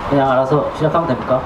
그냥 알아서 시작하면 됩니까?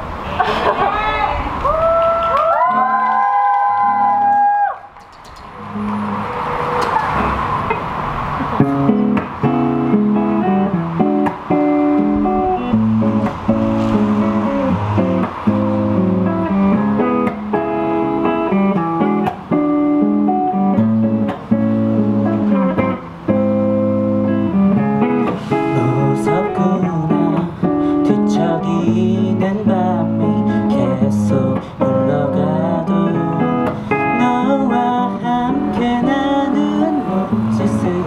뒤척이는 밤이 계속 흘러가도 너와 함께 나는 멋지스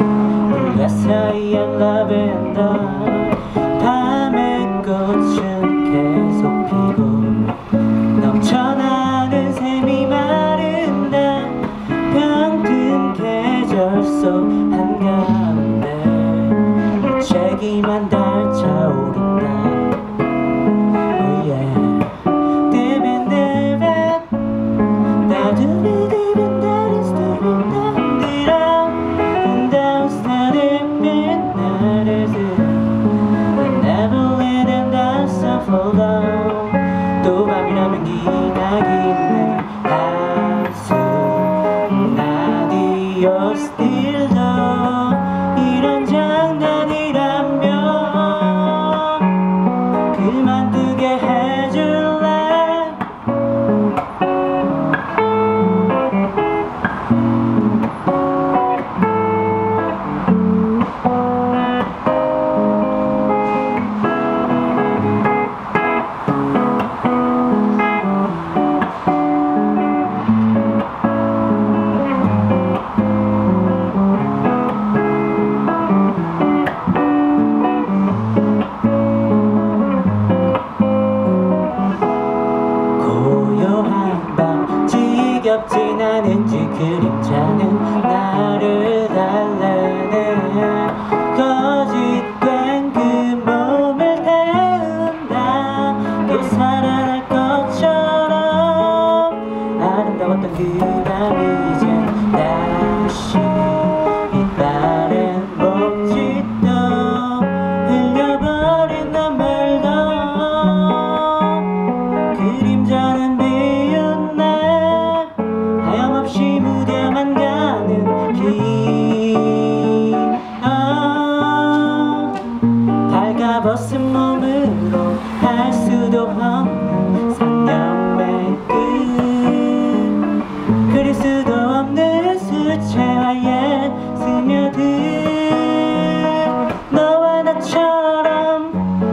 물가사이한 라벤더 밤의 꽃은 계속 피고 넘쳐나는 샘이 마른다 병든 계절 속 한가운데 무책임한 달 차오른다. 또 밤이라면 기나긴 내 한숨 라디오 스틸도 이런 장난이라면 그만두게 해줄래. 지겹진 않은지 그림자는 나를 달래네. 거짓된 그 몸을 태운다. 또 살아날 것처럼 아름다웠던 그 밤이 이젠 다시 이빨엔 목짓도 흘려버린 눈물도 그림자는 하염없이 무뎌만 가는 길 발가벗은 몸으로 할 수도 없는 상념의 끝 그릴 수도 없는 수채화에 스며든 너와 나처럼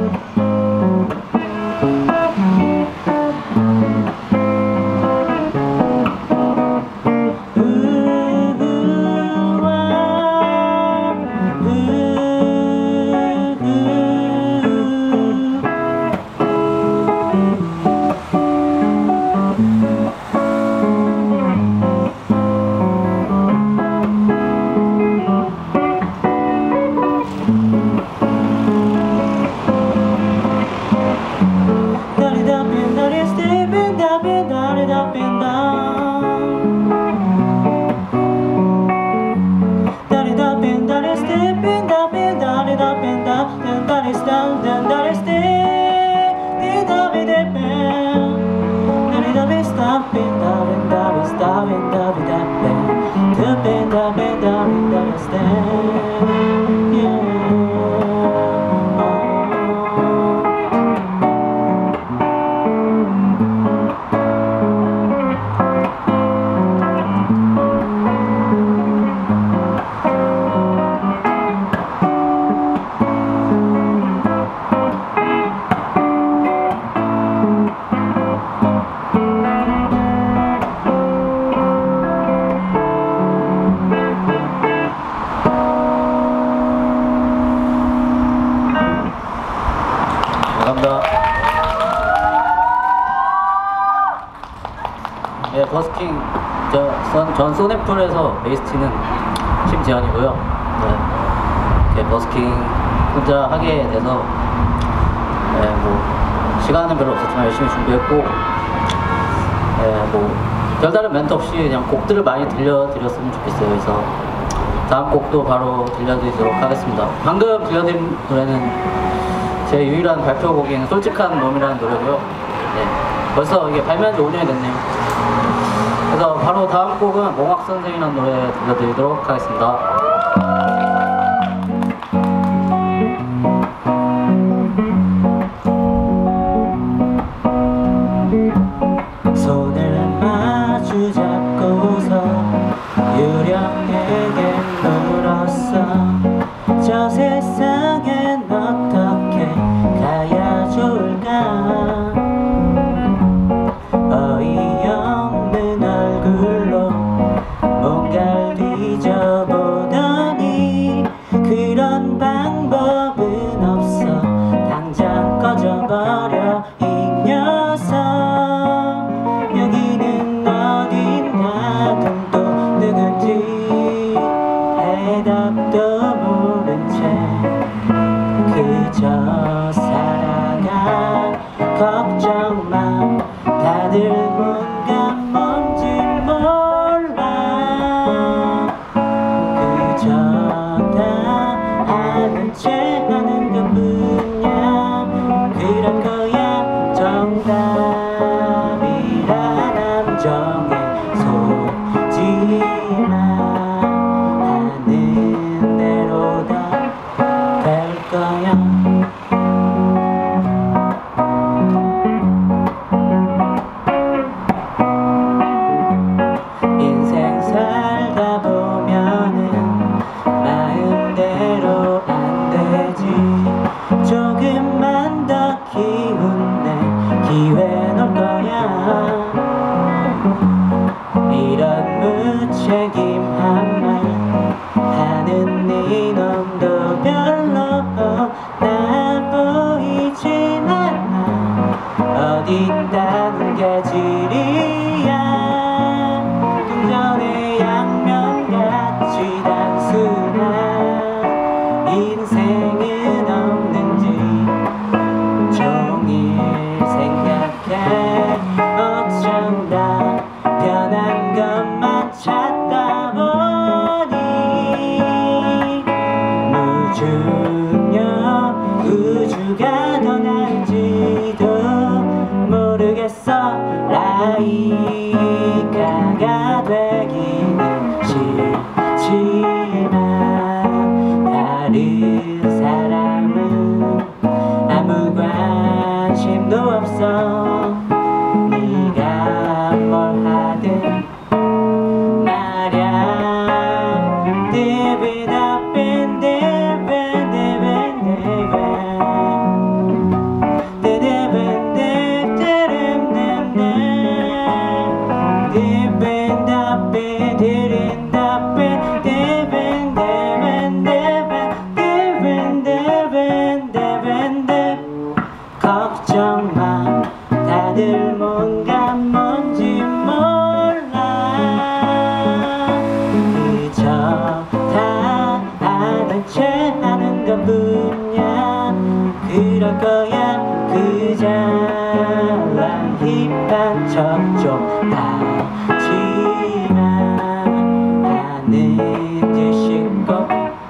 감사합니다. 네, 버스킹 전 소네풀에서 베이스 치는 심지현이고요. 네, 이렇게 버스킹 혼자 하게 돼서 네, 뭐 시간은 별로 없었지만 열심히 준비했고 네, 뭐 별다른 멘트 없이 그냥 곡들을 많이 들려드렸으면 좋겠어요. 그래서 다음 곡도 바로 들려드리도록 하겠습니다. 방금 들려드린 노래는 제 제 유일한 발표곡인 솔직한 놈이라는 노래고요. 네, 벌써 이게 발매한 지 5년이 됐네요. 그래서 바로 다음 곡은 몽학 선생이라는 노래 들려드리도록 하겠습니다. 손을 마주 잡고서 유령에게 물었어. 저 세상엔 어떻게 가야 좋을까? 어이없는 얼굴로 뭔가를 뒤져보더니 그런 방법은 없어. 당장 꺼져버려 이 녀석. 여기는 어딘가 또 누군지 대답도 모른 채 그저 살아가. 걱정 마, 다들 뭔가 뭔지 몰라. 그저 다 아는 채 하는 것뿐이야. 그럴 거야. 정답이란 함정에 속지마. 하는 대로 다 될 거야. 인생 살다 보면은 마음대로 안 되지. 조금만 더 기운 내 기회는 올 거야. 이런 무책임한 말 하는 네 놈도 별로 나 보이진 않아. 어디 있다는 게 질이야. 동전의 양면같이 단순한 인생은 없는지 종일 생각해. 어쩐다 편한 것만 찾다 보니 무중력 우주가 더 나은지도 모르겠어. 라이카가 되기는 싫지만 다른 사람은 아무 관심도 없어. 네가 뭘 하든 말야. 걱정 마, 다들 뭔가 뭔지 몰라. 그저 다 아는 채 하는 것뿐이야. 그럴 거야. 그 잘난 힙한 척 좀 하지마. 하는 짓이 꼭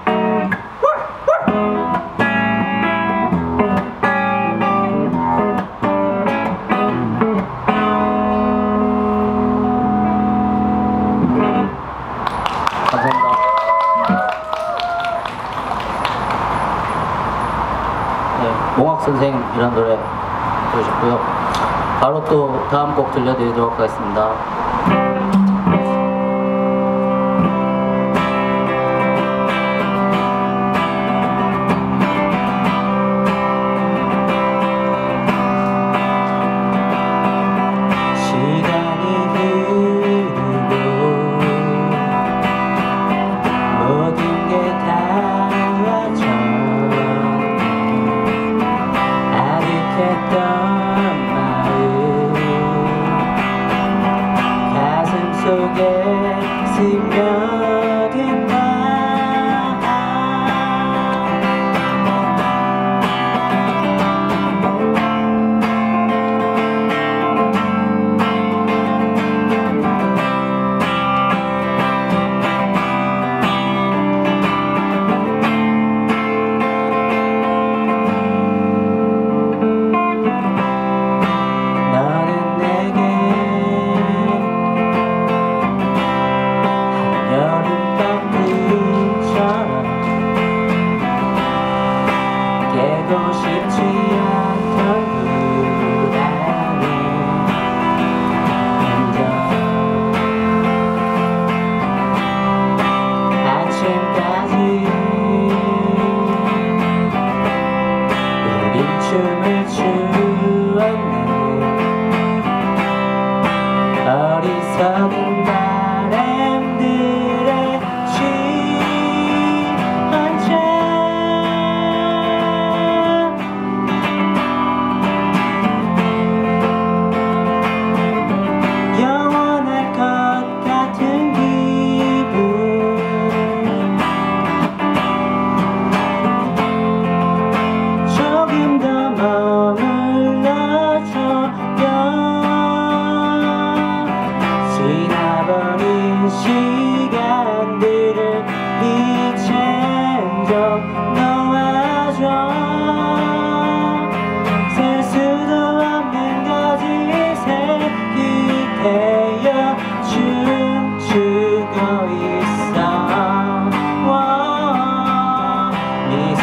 감사합니다. 네, 몽학 선생이라는 노래 들으셨고요. 바로 또 다음 곡 들려드리도록 하겠습니다.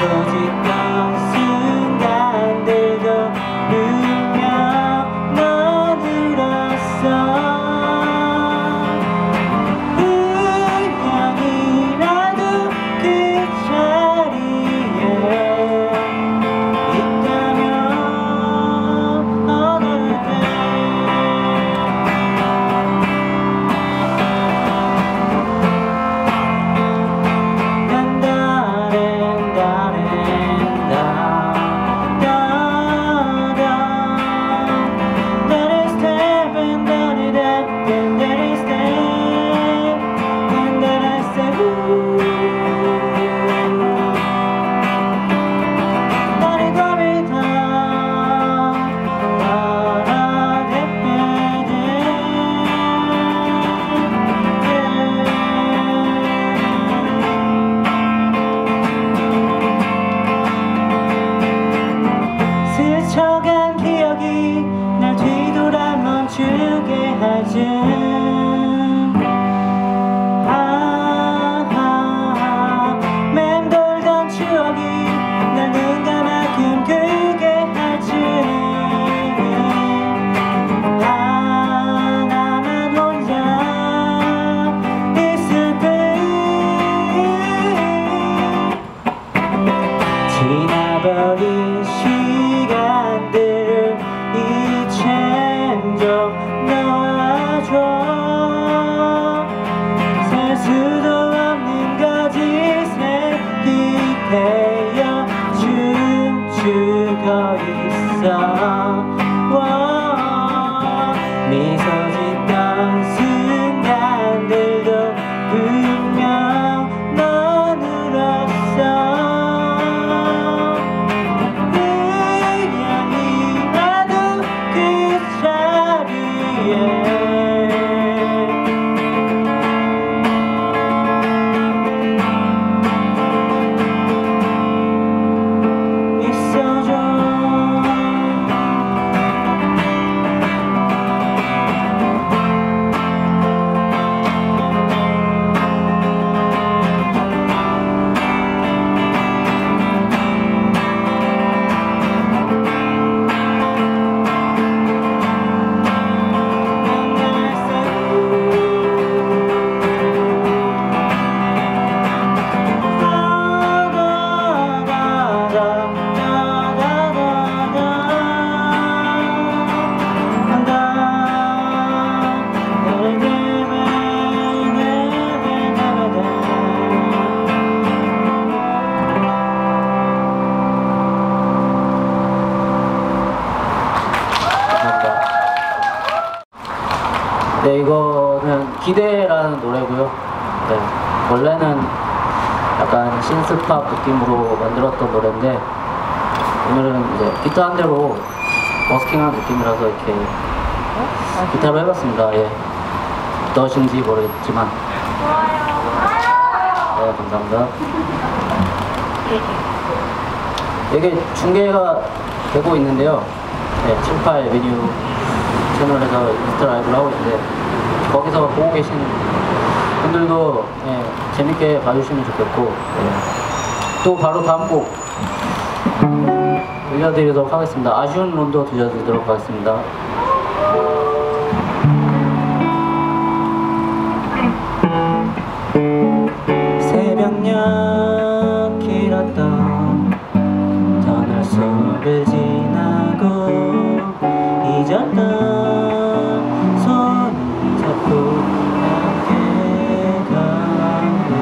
짓던 순간들도 분명 넌 울었어. 우연이라도 그 자리에 있다면 어떨래. 스쳐간 기억이 날 뒤돌아 멈추게 하지. 맴돌던 추억이 날 눈 감아 꿈꾸게 하지. 나만 혼자 있을 뿐. 지나버린 시간들을 이젠 좀 놓아줘. 셀 수도 없는 거짓에 기대어 춤추고 있어. 미소 짓던 순간들도 분명 넌 울었어. 우연이라도 그 자리에 있어줘. 네, 이거는 기대라는 노래고요. 네, 원래는 약간 신스팝 느낌으로 만들었던 노래인데 오늘은 이제 기타 한 대로 버스킹하는 느낌이라서 이렇게 기타로 해봤습니다. 예, 어떠신지 모르겠지만 네, 감사합니다. 이게 중계가 되고 있는데요. 네, 78 메뉴 채널에서 인스타 라이브를 하고 있는데 거기서 보고 계신 분들도 예, 재밌게 봐주시면 좋겠고 예, 또 바로 다음 곡 들려드리도록 하겠습니다. 아쉬운 론도 들려드리도록 하겠습니다. 새벽녘 길었던 터널 속을 지나고 잊었던 손 잡고 함께 가네.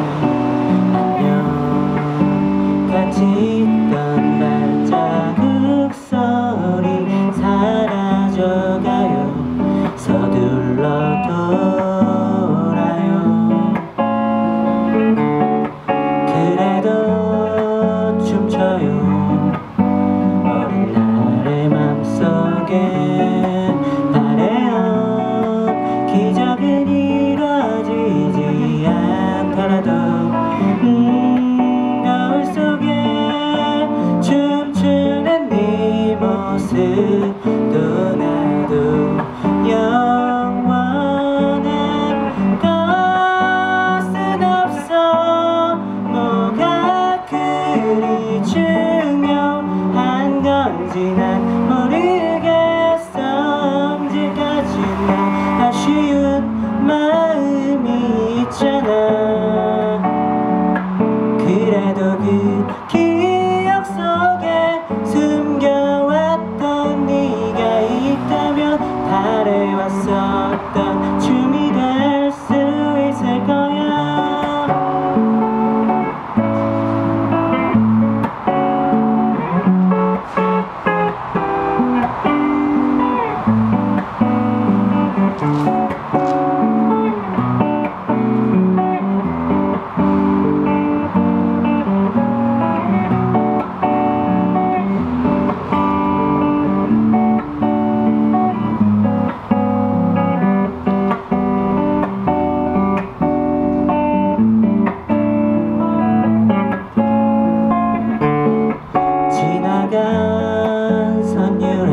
안녕 같이 있던 발자국 소리 사라져가요. 서둘러 돌아요. 그래도 춤춰요. 어린 그리 중요한 건지 난 모르겠어. 언제까지나 아쉬운 마음이 있잖아. 그래도 그 기억 속에 숨겨왔던 네가 있다면 바래왔었던 춤이 될 수 있을 거야. 지나간 선율에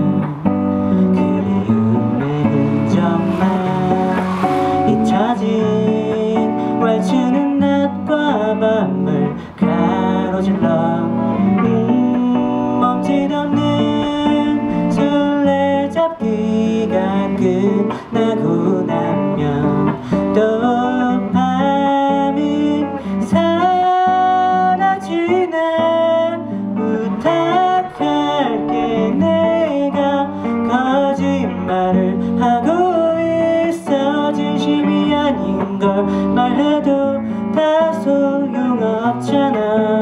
그리움의 흔적만 잊혀진 왈츠는 낮과 밤을 가로질러 멈칫없는 술래잡기가 끝나고 나면 또 밤은 사라지네. 부탁할게. 내가 거짓말을 하고 있어. 진심이 아닌 걸 말해도 다 소용없잖아.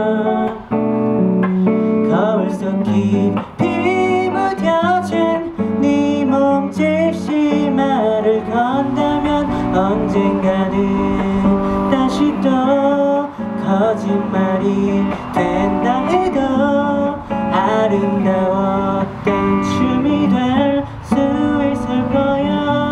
거울 속 깊이 묻혀진 네 몸짓 심화를 건다면 언젠가는 다시 또 거짓말이 된다 해도 아름다웠던 춤이 될 수 있을 거야.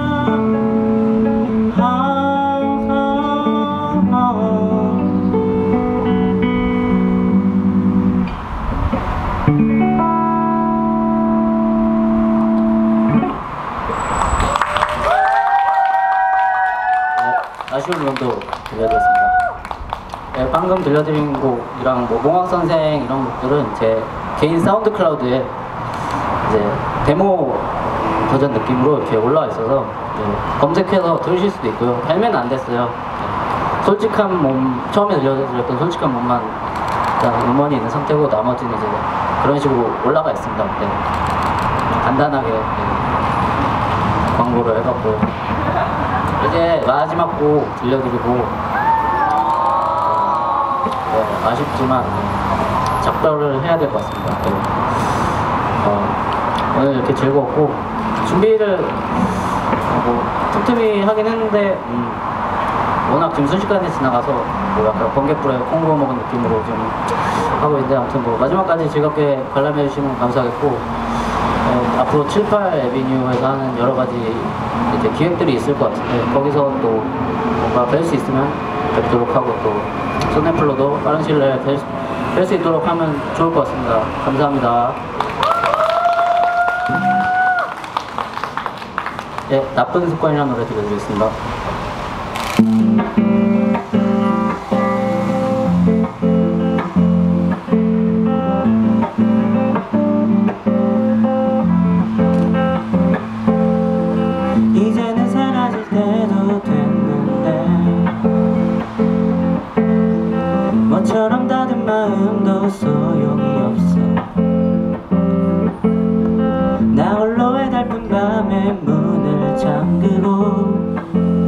아쉬운 정도 들려드렸습니다. 네, 방금 들려드린 곡이랑 뭐 몽학선생 이런 곡들은 제 개인 사운드 클라우드에 이제 데모 버전 느낌으로 이렇게 올라와 있어서 검색해서 들으실 수도 있고요. 발매는 안 됐어요. 솔직한 몸, 처음에 들려드렸던 솔직한 몸만 일단 음원이 있는 상태고 나머지는 이제 그런 식으로 올라가 있습니다. 네. 간단하게 광고를 해갖고 이제 마지막 곡 들려드리고 아쉽지만 작별을 해야 될 것 같습니다. 오늘 이렇게 즐거웠고 준비를 뭐 틈틈이 하긴 했는데 워낙 지금 순식간에 지나가서 뭐 약간 번개불에 콩 구워 먹은 느낌으로 좀 하고 있는데 아무튼 뭐 마지막까지 즐겁게 관람해 주시면 감사하겠고 앞으로 7, 8 에비뉴에서 하는 여러 가지 이제 기획들이 있을 것 같은데 거기서 또 뭔가 뵐 수 있으면 뵙도록 하고 또 소네플로도 빠른 시일 내에 뵐 수 있도록 하면 좋을 것 같습니다. 감사합니다. 네, 나쁜 습관이라는 노래 들려드리겠습니다. 이제는 사라질 때도 됐는데 뭐처럼 닫은 마음도 소용이 없어. 나 홀로 애달픈 밤에 문을 잠그고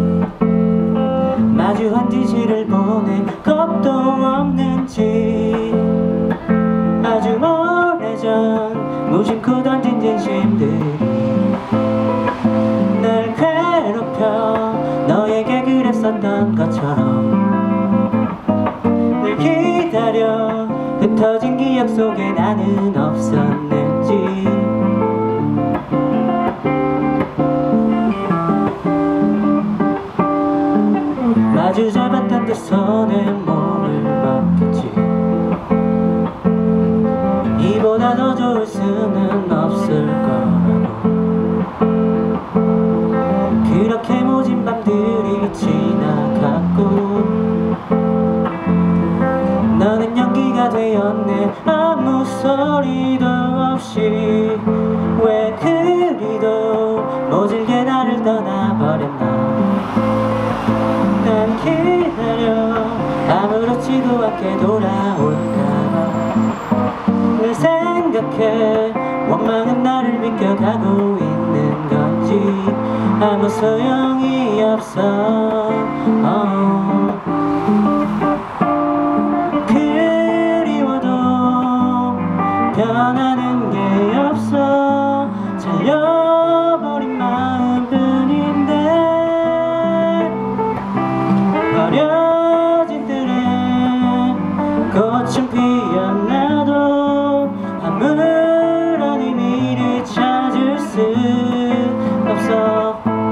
마주한 지시를 보낸 겁도 없는지 아주 오래전 무심코 던진 진심들이 날 괴롭혀 너에게 그랬었던 것처럼 늘 기다려 흩어진 기억 속에 나는 없었는지 마주 잡았던 두 손에 몸을 맡겼지. 이보다 더 좋을 수는 없을 거라고. 그렇게 모진 밤들이 지나갔고 너는 연기가 내가 되었네. 아무 소리도 없이 왜 그리도 모질게 나를 떠나버렸나. 난 기다려 아무렇지도 않게 돌아올까봐 늘 생각해. 원망은 나를 비껴가고 있는 건지 아무 소용이 없어. 그리워도 변하는 게 없어. 잘려버린 마음뿐인데 버려진 뜰에 꽃은 피어나도 아무런 의미를 찾을 수 없어.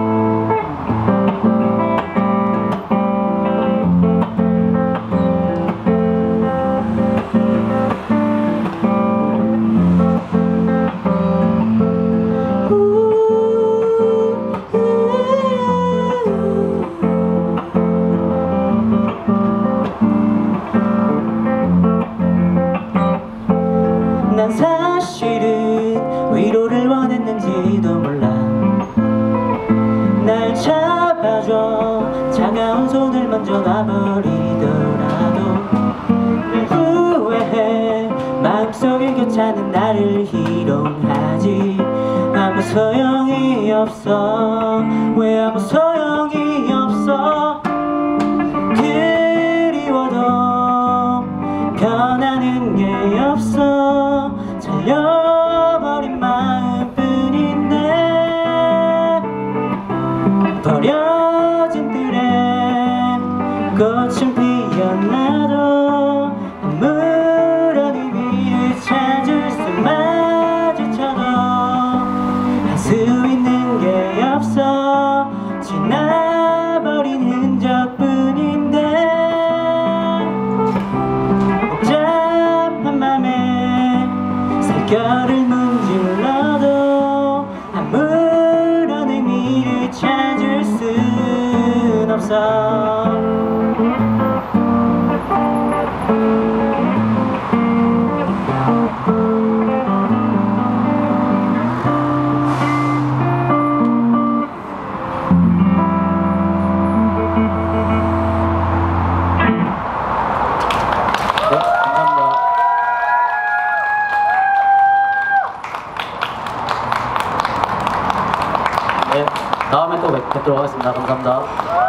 난 사실은 위로를 원했는지도 몰라. 날 잡아줘 차가운 손을 먼저 놔버리더라도 늘 후회해. 마음속에 껴차는 나를 희롱하지. 아무 소용이 없어. 왜 아무 소용이 없어. 그리워도 변하는 게 없어. 잘려버린 마음뿐인데 버려진 뜰에 꽃은 피어나도 아무런 의미를 찾을 수마저쳐도 할 수 있는 게 없어. 지나버린 흔적뿐인데 복잡한 맘에 살결을 문질러도 아무런 의미를 찾을 순 없어. 네, 감사합니다. 네, 다음에 또 뵙도록 하겠습니다. 감사합니다.